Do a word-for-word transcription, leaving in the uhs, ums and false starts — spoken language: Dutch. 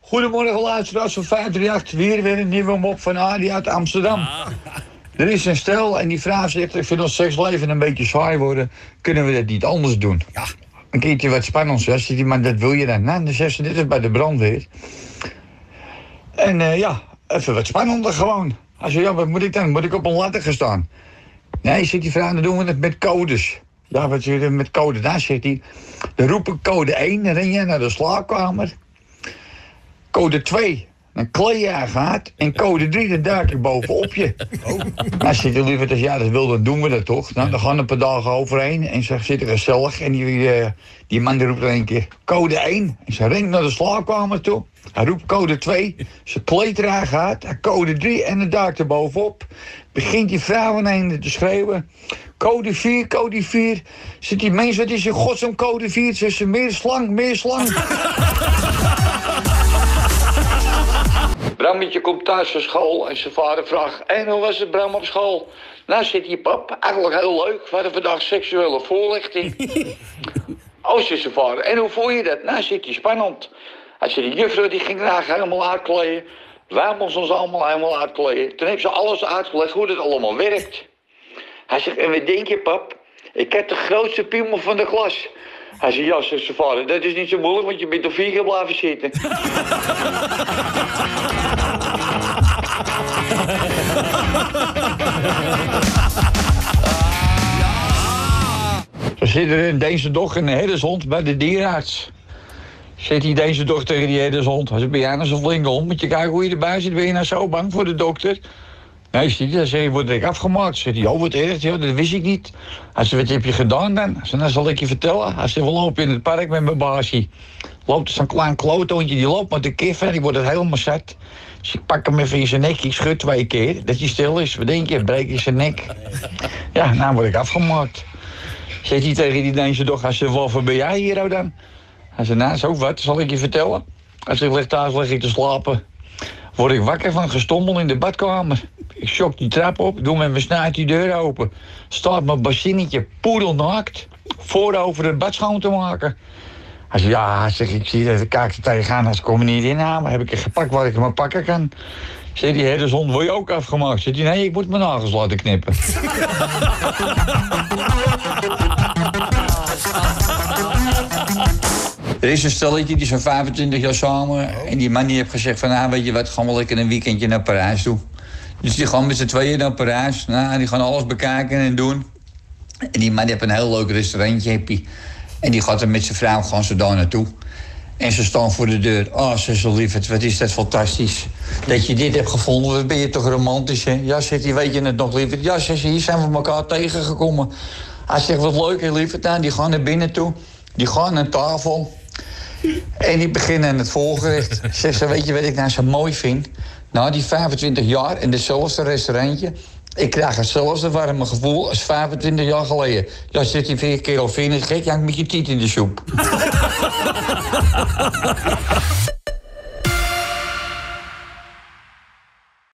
Goedemorgen luisteraars van vijf drie acht. Weer weer een nieuwe mop van Adi uit Amsterdam. Ah. Er is een stel en die vraag zegt... ik vind ons seksleven een beetje saai worden. Kunnen we dat niet anders doen? Ja. Een keertje wat spannends. Hè? Zegt hij, maar dat wil je dan? Nou, dan zegt ze, dit is bij de brandweer. En uh, ja, even wat spannender gewoon. Hij zegt, ja, wat moet ik dan? Moet ik op een ladder gaan staan? Nee, zegt die vrouw, dan doen we het met codes. Ja, wat zit er met code? Daar zegt hij, dan roep ik code één, dan ren je naar de slaapkamer. Code twee, dan kleed je gaat. En code drie, dan duik ik bovenop je. Oh. Nou, zit er liever als ja, dat wil, dan doen we dat toch. Nou, dan gaan een paar dagen overheen en ze zitten gezellig. En die, uh, die man die roept dan een keer code één. En ze rent naar de slaapkamer toe. Hij roept code twee, zijn kleed eraan gaat. Code drie en dan duikt er bovenop. Begint die vrouw ineens te schreeuwen. Code vier, code vier. Zit die mens, wat is in godsnaam code vier? Zegt ze, meer slang, meer slang. Brammetje komt thuis van school en zijn vader vraagt... en hoe was het, Bram, op school? Nou, zit hier, pap, eigenlijk heel leuk. We hadden vandaag seksuele voorlichting. Oh, zegt zijn vader, en hoe voel je dat? Nou, zit hij spannend. Hij zei, de juffrouw die ging graag helemaal uitkleden. Wij moesten ons allemaal helemaal uitkleden. Toen heeft ze alles uitgelegd hoe dat allemaal werkt. Hij zegt, en wat denk je, pap? Ik heb de grootste piemel van de klas. Hij zei, ja, zegt zijn vader, dat is niet zo moeilijk, want je bent er vier keer blijven zitten. Zo zit er een Deense dochter en een herdershond bij de dierenarts. Zit die Deense dochter tegen die herdershond. Hij zegt, ben jij nou zo'n flinke hond? Moet je kijken hoe je erbij zit? Ben je nou zo bang voor de dokter? Nee, zegt hij, dan zeg je, wordt ik afgemaakt. Zegt hij, oh, wat erg, ja, dat wist ik niet. Hij zegt, wat heb je gedaan dan? Hij zegt, nou zal ik je vertellen. Hij zegt, we lopen in het park met mijn baasje. Loopt zo'n klein kloothondje, die loopt met de kiffen, die wordt het helemaal zat. Dus ik pak hem even in zijn nek, ik schud twee keer, dat hij stil is. Wat denk je, breek je zijn nek. Ja, nou word ik afgemaakt. Zegt hij tegen die Deense dochter, hij zegt, waarvoor ben jij hier nou dan? Hij zegt, nou, zo wat, zal ik je vertellen? Hij zegt, lig thuis, lig ik te slapen. Word ik wakker van gestommel in de badkamer. Ik sjok die trap op, doe met mijn snuit die deur open. Staat mijn bassinnetje poedelnaakt voor over het bad schoon te maken. Hij zegt, ja, zeg, ik zie dat ik kijk er tegenaan. Als ik kom er niet inhalen, heb ik een gepak waar ik hem pakken kan. Zegt die herdershond, word je ook afgemaakt? Zegt hij, nee, ik moet mijn nagels laten knippen. Er is een stelletje, die zijn vijfentwintig jaar samen. En die man die heeft gezegd van, nou, weet je wat, gaan we lekker een weekendje naar Parijs toe. Dus die gaan met z'n tweeën naar Parijs. Nou, die gaan alles bekijken en doen. En die man die heeft een heel leuk restaurantje, heb hij. En die gaat er met zijn vrouw, gaan ze daar naartoe. En ze staan voor de deur. Oh, ze zo lieverd, wat is dat fantastisch. Dat je dit hebt gevonden, wat ben je toch romantisch, hè? Ja, zegt hij, weet je het nog, lieverd? Ja, zegt hij, hier zijn we elkaar tegengekomen. Hij zegt, wat leuk, hè, lieverd. Nou, die gaan naar binnen toe. Die gaan naar tafel. En die beginnen het voorgerecht. Zegt ze, weet je wat ik nou zo mooi vind? Nou, die vijfentwintig jaar in hetzelfde restaurantje. Ik krijg hetzelfde warme gevoel als vijfentwintig jaar geleden. Ja, zit hij vier keer al vier gek, ja, met je tiet in de soep.